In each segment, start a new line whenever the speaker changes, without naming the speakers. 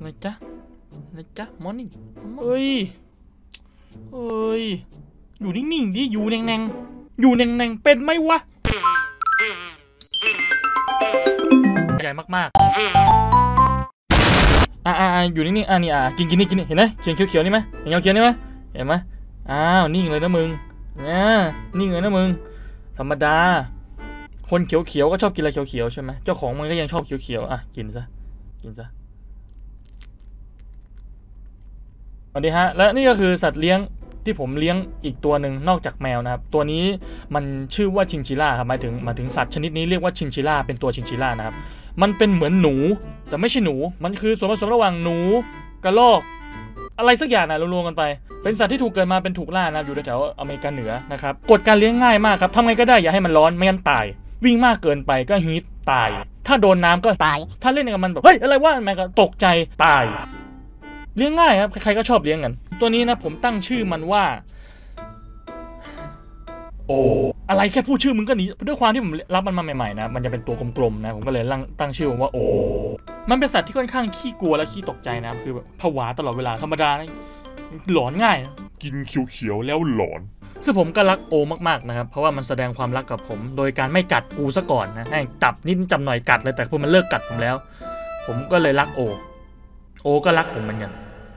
นะจ๊ะมอร์นิ่งเอ้ยอยู่นิ่งๆดิอยู่แน่งๆเป็นไหมวะใหญ่มากๆอยู่นิ่งๆนี่กินนี่เห็นไหมเขียวนี่ไหมเห็นเขียวนี่ไหมเห็นไหมนิ่งเลยนะมึงนิ่งเลยนะมึงธรรมดาคนเขียวก็ชอบกินอะไรเขียวใช่ไหมเจ้าของมันก็ยังชอบเขียวกินซะสวัสดีฮะและนี่ก็คือสัตว์เลี้ยงที่ผมเลี้ยงอีกตัวหนึ่งนอกจากแมวนะครับตัวนี้มันชื่อว่าชินชิล่าครับหมายถึงสัตว์ชนิดนี้เรียกว่าชินชิล่าเป็นตัวชินชิล่านะครับมันเป็นเหมือนหนูแต่ไม่ใช่หนูมันคือส่วนผสมระหว่างหนูกระรอกอะไรสักอย่างนะรวมๆกันไปเป็นสัตว์ที่ถูกเกิดมาเป็นถูกล่านะอยู่แถวอเมริกาเหนือนะครับกฎการเลี้ยงง่ายมากครับทำไงก็ได้อย่าให้มันร้อนไม่งั้นตายวิ่งมากเกินไปก็ฮีทตายถ้าโดนน้ำก็ตายถ้าเล่นกับมันแบบเฮ้ยอะไรวะมันก็ตกใจตายเลี้ยงง่ายครับใครๆก็ชอบเลี้ยงกันตัวนี้นะผมตั้งชื่อมันว่าโออะไรแค่พูดชื่อมึงก็หนีด้วยความที่ผมรับมันมาใหม่ๆนะมันจะเป็นตัวกลมๆนะผมก็เลยตั้งชื่อว่าโอมันเป็นสัตว์ที่ค่อนข้างขี้กลัวและขี้ตกใจนะคือแบบผวาตลอดเวลาธรรมดานะหลอนง่ายนะกินเขียวๆแล้วหลอนซึ่งผมก็รักโอมากๆนะครับเพราะว่ามันแสดงความรักกับผมโดยการไม่กัดกูซะก่อนนะให้จับนิดจำหน่อยกัดเลยแต่พอมันเลิกกัดผมแล้วผมก็เลยรักโอก็รักผมเหมือนกัน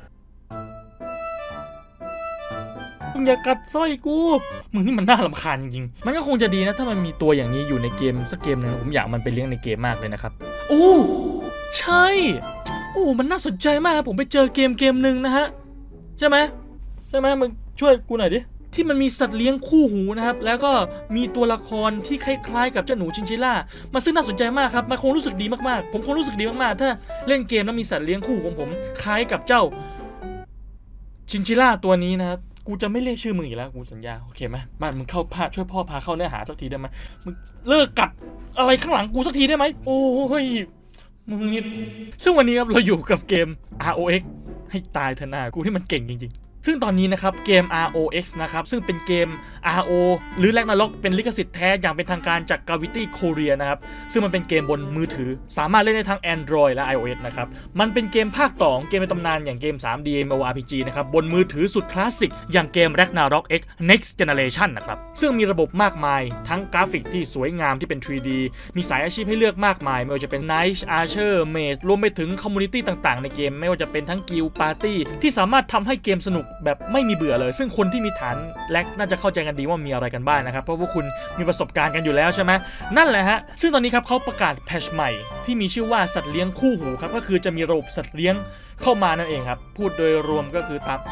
มึงอย่ากัดสร้อยกูมึงนี่มันน่ารำคาญจริงๆมันก็คงจะดีนะถ้ามันมีตัวอย่างนี้อยู่ในเกมสักเกมนึงผมอยากมันไปเลี้ยงในเกมมากเลยนะครับโอ้ใช่มันน่าสนใจมากผมไปเจอเกมนึงนะฮะใช่ไหมมึงช่วยกูหน่อยดิที่มันมีสัตว์เลี้ยงคู่หูนะครับแล้วก็มีตัวละครที่คล้ายๆกับเจ้าหนูชินชิล่ามันซึ่งน่าสนใจมากครับมันคงรู้สึกดีมากๆผมคงรู้สึกดีมากๆถ้าเล่นเกมแล้วมีสัตว์เลี้ยงคู่ของผมคล้ายกับเจ้าชินชิล่าตัวนี้นะครับกูจะไม่เรียกชื่อมึงอีกแล้วกูสัญญาโอเคไหมบ้านมึงเข้าช่วยพ่อพาเข้าเนื้อหาสักทีได้ไหมมึงเลิกกัดอะไรข้างหลังกูสักทีได้ไหมโอ้ยมึงนี่ซึ่งวันนี้ครับเราอยู่กับเกม ROX ให้ตายเถอะนะกูที่มันเก่งจริงๆซึ่งตอนนี้นะครับเกม ROX นะครับซึ่งเป็นเกม RO หรือ Ragnarok เป็นลิขสิทธิ์แท้อย่างเป็นทางการจาก Gravity Korea นะครับซึ่งมันเป็นเกมบนมือถือสามารถเล่นได้ทั้ง Android และ iOS นะครับมันเป็นเกมภาคต่อของเกมในตำนานอย่างเกม 3D MMORPG นะครับบนมือถือสุดคลาสสิกอย่างเกม Ragnarok X Next Generation นะครับซึ่งมีระบบมากมายทั้งกราฟิกที่สวยงามที่เป็น 3D มีสายอาชีพให้เลือกมากมายไม่ว่าจะเป็น Knight Archer Mage รวมไปถึงคอมมูนิตี้ต่างๆในเกมไม่ว่าจะเป็นทั้ง Guild Party ที่สามารถทำให้เกมสนุกแบบไม่มีเบื่อเลยซึ่งคนที่มีฐานแลกน่าจะเข้าใจกันดีว่ามีอะไรกันบ้างนะครับเพราะว่าคุณมีประสบการณ์กันอยู่แล้วใช่ไหมนั่นแหละฮะซึ่งตอนนี้ครับเขาประกาศแพทช์ใหม่ที่มีชื่อว่าสัตว์เลี้ยงคู่หูครับก็คือจะมีระบบสัตว์เลี้ยงเข้ามานั่นเองครับพูดโดยรวมก็คือตาม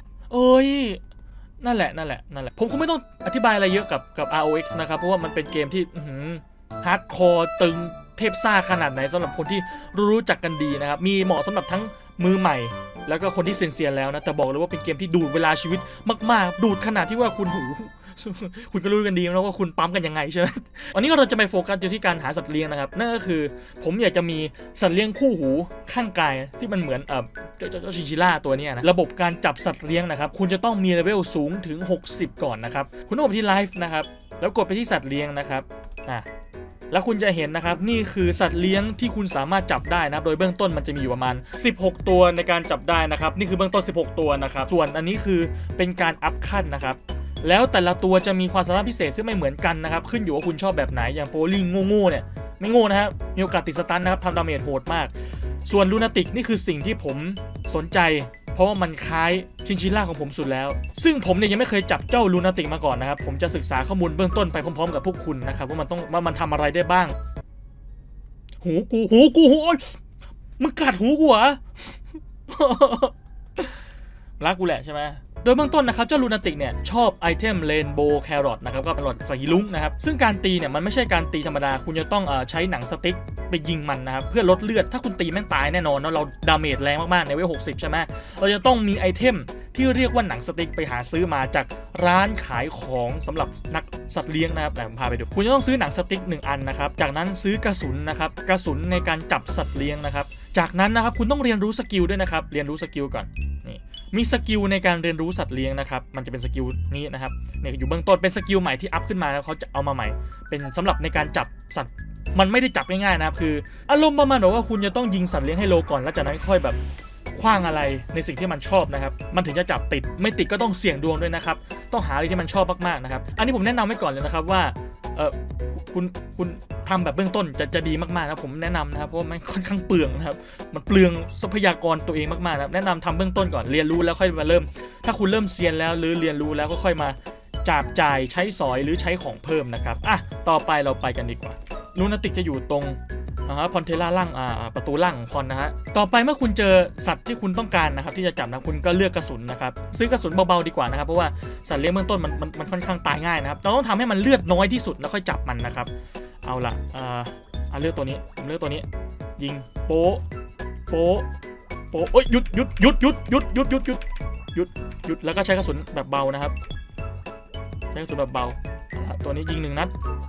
นั่นแหละผมคงไม่ต้องอธิบายอะไรเยอะกับ ROX นะครับเพราะว่ามันเป็นเกมที่ฮาร์ดคอร์ตึงเทพซ่าขนาดไหนสำหรับคนที่รู้จักกันดีนะครับมีเหมาะสำหรับทั้งมือใหม่แล้วก็คนที่เซียนแล้วนะแต่บอกเลยว่าเป็นเกมที่ดูดเวลาชีวิตมากๆดูดขนาดที่ว่าคุณก็รู้กันดีนะว่าคุณปั๊มกันยังไงใช่ไหมวันนี้เราจะไปโฟกัสอยู่ที่การหาสัตว์เลี้ยงนะครับนั่นก็คือผมอยากจะมีสัตว์เลี้ยงคู่หูข้างกายที่มันเหมือนเจ้าชินชิล่าตัวนี้นะระบบการจับสัตว์เลี้ยงนะครับคุณจะต้องมีเลเวลสูงถึง60ก่อนนะครับคุณต้องกดไปที่ไลฟ์นะครับแล้วกดไปที่สัตว์เลี้ยงนะครับแล้วคุณจะเห็นนะครับนี่คือสัตว์เลี้ยงที่คุณสามารถจับได้นะโดยเบื้องต้นมันจะมีอยู่ประมาณ16ตัวในการจับได้นะครับนี่คือเบื้องต้น16ตัวนะครับส่วนอันนี้คือเป็นการอัพขั้นนะครับแล้วแต่ละตัวจะมีความสามารถพิเศษซึ่งไม่เหมือนกันนะครับขึ้นอยู่ว่าคุณชอบแบบไหนอย่างโพลิงโง่เนี่ยไม่โง่นะครับมีโอกาสติดสตันนะครับทำดาเมจโหดมากส่วนลูนาติกนี่คือสิ่งที่ผมสนใจเพราะว่ามันคล้ายชินชิล่าของผมสุดแล้วซึ่งผมเนี่ยยังไม่เคยจับเจ้าลูนาติกมาก่อนนะครับผมจะศึกษาข้อมูลเบื้องต้นไปพร้อมๆกับพวกคุณนะครับว่ามันทำอะไรได้บ้างหูกูมึงกัดหูกูเหรอรักกูแหละใช่ไหมโดยเบื้องต้นนะครับเจ้าลูนาติกเนี่ยชอบไอเทมเรนโบว์แครอทนะครับก็เป็นหลอดสีลุ้งนะครับซึ่งการตีเนี่ยมันไม่ใช่การตีธรรมดาคุณจะต้องใช้หนังสติ๊กไปยิงมันนะครับเพื่อลดเลือดถ้าคุณตีแม่งตายแน่นอนเนาะเราดาเมจแรงมากๆในเวล60ใช่ไหมเราจะต้องมีไอเทมที่เรียกว่าหนังสติ๊กไปหาซื้อมาจากร้านขายของสำหรับนักสัตว์เลี้ยงนะครับผมพาไปดูคุณจะต้องซื้อหนังสติ๊ก1อันนะครับจากนั้นซื้อกระสุนนะครับกระสุนในการจับสัตว์เลี้ยงนะครับจากนั้นนะครับคุณต้องเรียนรู้สกิลด้วยนะครับเรียนรู้สกิลก่อนนี่มีสกิลในการเรียนรู้สัตว์เลี้ยงนะครับมันจะเป็นสกิลนี้นะครับเนี่ยอยู่เบื้องต้นเป็นสกิลใหม่ที่อัพขึ้นมาแล้วเขาจะเอามาใหม่เป็นสำหรับในการจับสัตว์มันไม่ได้จับง่ายๆนะครับคืออารมณ์ประมาณแบบว่าคุณจะต้องยิงสัตว์เลี้ยงให้โลก่อนแล้วจากนั้นค่อยแบบขว้างอะไรในสิ่งที่มันชอบนะครับมันถึงจะจับติดไม่ติดก็ต้องเสี่ยงดวงด้วยนะครับต้องหาอะไรที่มันชอบมากๆนะครับอันนี้ผมแนะนำไว้ก่อนเลยนะครับว่าคุณทำแบบเบื้องต้นจะดีมากๆนะผมแนะนำนะครับเพราะมันค่อนข้างเปลืองนะครับมันเปลืองทรัพยากรตัวเองมากๆนะครับแนะนำทำเบื้องต้นก่อนเรียนรู้แล้วค่อยมาเริ่มถ้าคุณเริ่มเซียนแล้วหรือเรียนรู้แล้วก็ค่อยมาจับจ่ายใช้สอยหรือใช้ของเพิ่มนะครับต่อไปเราไปกันดีกว่าลูนาติกจะอยู่ตรงพอนเทล่าล่างประตูล่างของพอนนะฮะต่อไปเมื่อคุณเจอสัตว์ที่คุณต้องการนะครับที่จะจับนะคุณก็เลือกกระสุนนะครับซื้อกระสุนเบาๆดีกว่านะครับเพราะว่าสัตว์เลี้ยงเบื้องต้นมันค่อนข้างตายง่ายนะครับเราต้องทำให้มันเลือดน้อยที่สุดแล้วค่อยจับมันนะครับเอาละเลือกตัวนี้ผมเลือกตัวนี้ยิงโป๊ะเอ้ยหยุดแล้วก็ใช้กระสุนแบบเบานะครับใช้กระสุนแบบเบาตัวนี้ยิง1 นัด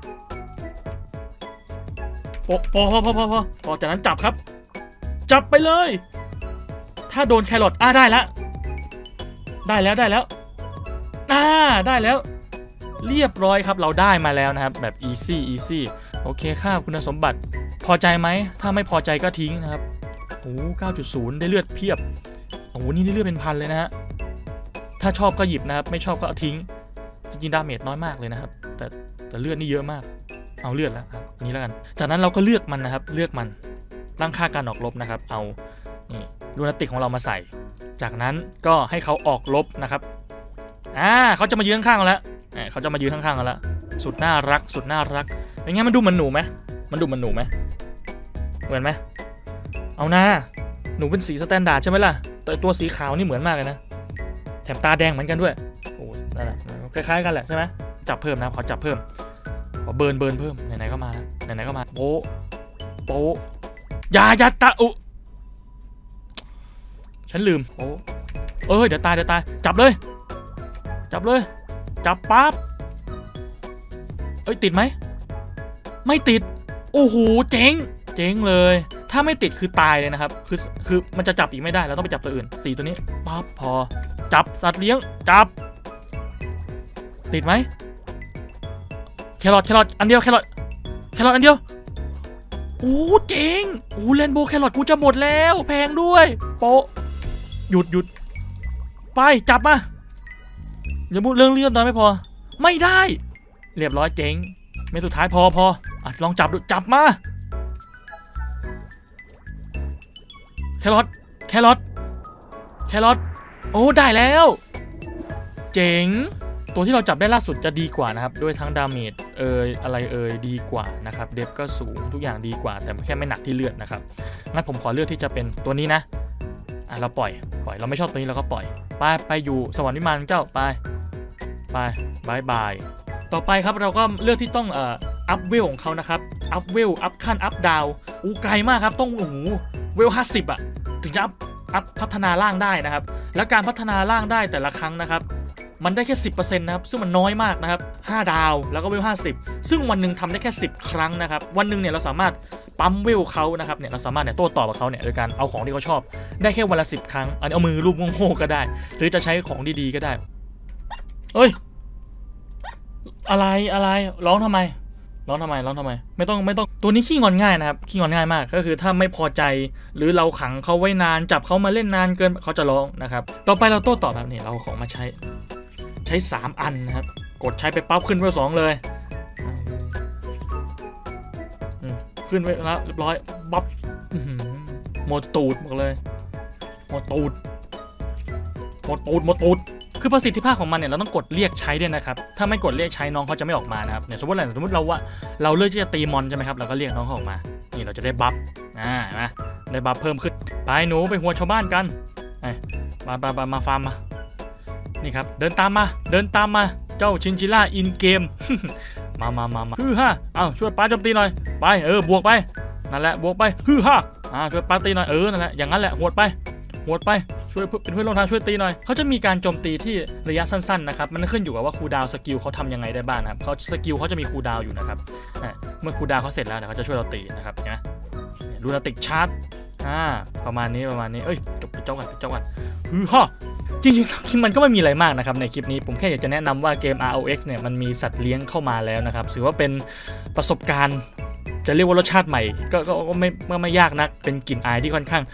พอจากนั้นจับครับจับไปเลยถ้าโดนแครอทได้แล้วได้แล้วได้แล้วเรียบร้อยครับเราได้มาแล้วนะครับแบบ easy โอเคค่าคุณสมบัติพอใจไหมถ้าไม่พอใจก็ทิ้งนะครับโอ้ 9.0 ได้เลือดเพียบโอ้นี่ได้เลือดเป็นพันเลยนะฮะถ้าชอบก็หยิบนะครับไม่ชอบก็ทิ้งจริงๆดาเมจน้อยมากเลยนะครับแต่เลือดนี่เยอะมากเอาเลือดแล้วครับอันนี้แล้วกันจากนั้นเราก็เลือกมันนะครับเลือกมันตั้งค่าการออกลบนะครับเอานี่ลูนาติกของเรามาใส่จากนั้นก็ให้เขาออกลบนะครับเขาจะมายืนข้างๆกันแล้วเขาจะมายืนข้างๆกันแล้วสุดน่ารักเป็นไงมันดูเหมือนหนูไหมเหมือนไหมเอาหน้าหนูเป็นสีสแตนดาร์ดใช่ไหมล่ะแต่ตัวสีขาวนี่เหมือนมากเลยนะแถมตาแดงเหมือนกันด้วยโอ้นั่นแหละคล้ายๆกันแหละใช่ไหมจับเพิ่มนะขอจับเพิ่มขอเบิร์นเพิ่มไหนๆก็มาโป๊ะอย่าตาฉันลืมเดี๋ยวตายจับเลยจับปั๊บติดไหมไม่ติดโอ้โหเจ๊งเลยถ้าไม่ติดคือตายเลยนะครับคือมันจะจับอีกไม่ได้เราต้องไปจับตัวอื่นตีตัวนี้ปั๊บพอจับสัตว์เลี้ยงจับติดไหมแครอทอันเดียวแครอทอันเดียวโอ้เจ๋งโอ้เรนโบว์แครอทกูจะหมดแล้วแพงด้วยโป๊ะหยุดไปจับมาอย่าพูดเรื่องเลือดน้อยไม่พอไม่ได้เรียบร้อยเจ๋งไม่สุดท้ายพอลองจับดูจับมาแครอทโอ้ได้แล้วเจ๋งตัวที่เราจับได้ล่าสุดจะดีกว่านะครับด้วยทั้งดาเมจอะไรดีกว่านะครับเดฟก็สูงทุกอย่างดีกว่าแต่แค่ไม่หนักที่เลือดนะครับงั้นผมขอเลือกที่จะเป็นตัวนี้นะเราปล่อยเราไม่ชอบตัวนี้เราก็ปล่อยไปอยู่สวรรค์วิมานเจ้าไปบายต่อไปครับเราก็เลือกที่ต้องอัพเวลของเขานะครับอัพเวลอัพขั้นอัพดาวไกลมากครับต้องเวล50ถึงจะอัพพัฒนาร่างได้นะครับและการพัฒนาร่างได้แต่ละครั้งนะครับมันได้แค่ 10% นะครับซึ่งมันน้อยมากนะครับ5 ดาวแล้วก็เวล50ซึ่งวันหนึ่งทำได้แค่10 ครั้งนะครับวันหนึ่งเนี่ยเราสามารถปั๊มเวลเขานะครับเนี่ยเราสามารถโต้ตอบกับเขาเนี่ยโดยการเอาของที่เขาชอบได้แค่วันละ10 ครั้งอันนี้เอามือรูปโง่ๆก็ได้หรือจะใช้ของดีๆก็ได้อะไรร้องทำไมไม่ต้องตัวนี้ขี้งอนง่ายนะครับขี้งอนง่ายมากก็คือถ้าไม่พอใจหรือเราขังเขาไว้นานจับเขามาเล่นนานเกินเขาจะร้องนะครับต่อไปเราโต้ตอบแบบนี้เราของมาใช้3 อันนะครับกดใช้ไปปั๊บขึ้นเวล2เลยขึ้นเวลแล้วเรียบร้อยปั๊บหมดตูดหมดเลยหมดตูดคือประสิทธิภาพของมันเนี่ยเราต้องกดเรียกใช้ด้วยนะครับถ้าไม่กดเรียกใช้น้องเขาจะไม่ออกมานะครับเนี่ยสมมติเราเลือกที่จะตีมอนใช่ไหมครับเราก็เรียกน้องเขาออกมานี่เราจะได้บัฟนะได้บัฟเพิ่มขึ้นไปหนูไปหัวชาวบ้านกันมาฟาร์มมานี่ครับเดินตามมาเจ้าชินจิล่าอินเกม มาช่วยป้าโจมตีหน่อยไปบวกไปนั่นแหละบวกไปช่วยป้าตีหน่อยนั่นแหละอย่างนั้นแหละหวดไปช่วยเป็นเพื่อนร่วมทางช่วยตีหน่อยเขาจะมีการโจมตีที่ระยะสั้นๆนะครับมันขึ้นอยู่กับว่าคูลดาวน์สกิลเขาทำยังไงได้บ้างนะครับเขาสกิลเขาจะมีคูลดาวน์อยู่นะครับเมื่อคูลดาวน์เขาเสร็จแล้วเดี๋ยวเขาจะช่วยเราตีนะครับนะลูนาติกชาร์จประมาณนี้จบเจ้ากันจริงๆมันก็ไม่มีอะไรมากนะครับในคลิปนี้ผมแค่อยากจะแนะนำว่าเกม ROX เนี่ยมันมีสัตว์เลี้ยงเข้ามาแล้วนะครับถือว่าเป็นประสบการณ์จะเรียกว่ารสชาติใหม่ก็ไม่ยากนักเป็นกลิ่นอายที่ค่อนข้าง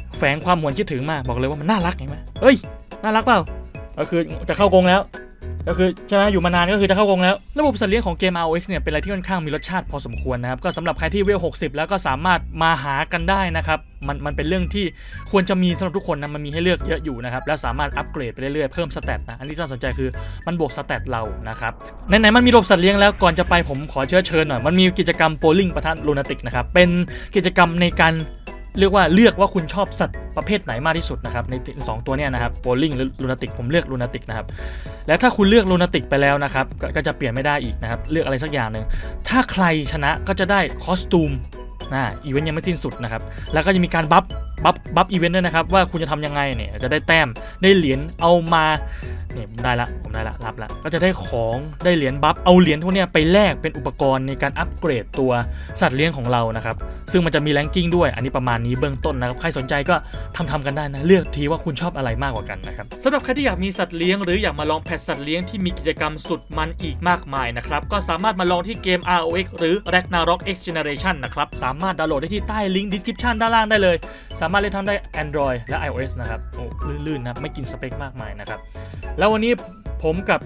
แฝงความหวนคิดถึงมากบอกเลยว่ามันน่ารักเห็นไหมเอ้ยน่ารักเปล่าก็คือจะเข้ากรงแล้วก็คือใช่ไหมอยู่มานานก็คือจะเข้ากรงแล้วระบบสัตว์เลี้ยงของเกม ROX เนี่ยเป็นอะไรที่ค่อนข้างมีรสชาติพอสมควรนะครับก็สำหรับใครที่เวล60แล้วก็สามารถมาหากันได้นะครับมันเป็นเรื่องที่ควรจะมีสำหรับทุกคนนะมันมีให้เลือกเยอะอยู่นะครับและสามารถอัปเกรดไปเรื่อยๆเพิ่มสเตตนะอันที่น่าสนใจคือมันบวกสเตตเรานะครับไหนๆมันมีระบบสัตว์เลี้ยงแล้วก่อนจะไปผมขอเชิญหน่อยมันมีกิจกรรมโบลิ่งปะทะลูนาติกนะครับเป็นกิจกรรมในการเลือกว่าคุณชอบสัตว์ประเภทไหนมากที่สุดนะครับใน2ตัวเนี้ยนะครับโบลิ่งหรือลูนาติกผมเลือกลูนาติกนะครับและถ้าคุณเลือกลูนาติกไปแล้วนะครับก็จะเปลี่ยนไม่ได้อีกนะครับเลือกอะไรสักอย่างหนึ่งถ้าใครชนะก็จะได้คอสตูมอีเวนต์ยังไม่สิ้นสุดนะครับแล้วก็จะมีการบัฟอีเวนต์ด้วยนะครับว่าคุณจะทำยังไงเนี่ยจะได้แต้มได้เหรียญเอามาเนี่ยผมได้ละรับละก็จะได้ของได้เหรียญบัฟเอาเหรียญพวกนี้ไปแลกเป็นอุปกรณ์ในการอัปเกรดตัวสัตว์เลี้ยงของเรานะครับซึ่งมันจะมีแรงกิ้งด้วยอันนี้ประมาณนี้เบื้องต้นนะครับใครสนใจก็ทำกันได้นะเลือกทีว่าคุณชอบอะไรมากกว่ากันนะครับสำหรับใครที่อยากมีสัตว์เลี้ยงหรืออยากมาลองแพทสัตว์เลี้ยงที่มีกิจกรรมสุดมันอีกมากมายนะครับก็สามารถมาลองที่เกม ROX หรือ Ragnarok X Generation นะครับสามารถดาวน์โหลดได้ที่ใต้ลิงก์ description ด้านล่างได้เลยสามารถเล่นทำได้ Android และ iOS นะครับโอ้ลื่นๆนะไม่กินสเปคมากมายนะครับแล้ววันนี้ผมกับ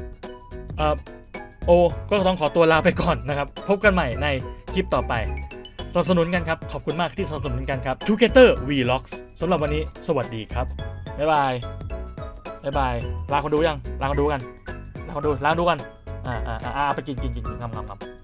ก็ต้องขอตัวลาไปก่อนนะครับพบกันใหม่ในคลิปต่อไปสนับสนุนกันครับขอบคุณมากที่สนับสนุนกันครับ Together Vlogs สำหรับวันนี้สวัสดีครับบ๊ายบายลาคนดูยังลาคนดูกันไปกินงำ